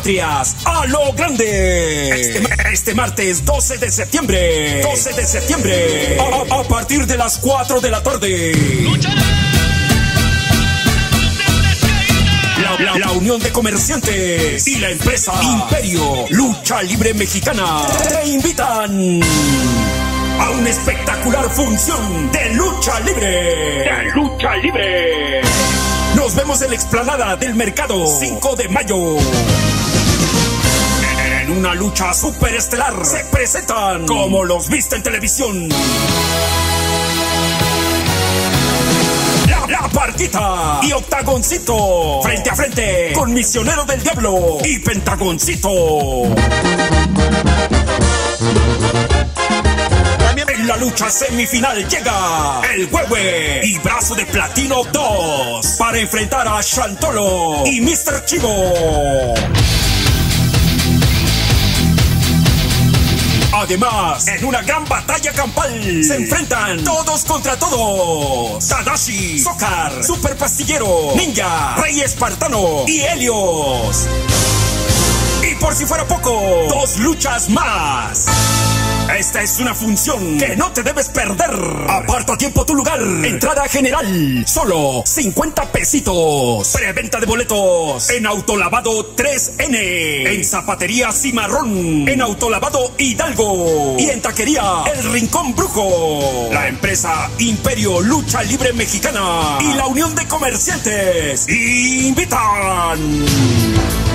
patrias a lo grande. Este martes 12 de septiembre. A partir de las 4 de la tarde. La Unión de Comerciantes y la empresa Imperio Lucha Libre Mexicana te invitan a una espectacular función de lucha libre. Nos vemos en la explanada del mercado 5 de mayo. En una lucha superestelar se presentan como los viste en televisión. La Parquita y Octagoncito frente a frente con Misionero del Diablo y Pentagoncito. En la lucha semifinal llega el Huehue y Brazo de Platino 2 para enfrentar a Shantolo y Mr. Chivo. Además, en una gran batalla campal se enfrentan todos contra todos: Tadashi, Zócar, Super Pastillero, Ninja, Rey Espartano y Helios. Y por si fuera poco, 2 luchas más. Esta es una función que no te debes perder. Aparta a tiempo tu lugar. Entrada general, solo 50 pesitos. Preventa de boletos en Autolavado 3N, en Zapatería Cimarrón, en Autolavado Hidalgo y en Taquería El Rincón Brujo. La empresa Imperio Lucha Libre Mexicana y la Unión de Comerciantes invitan.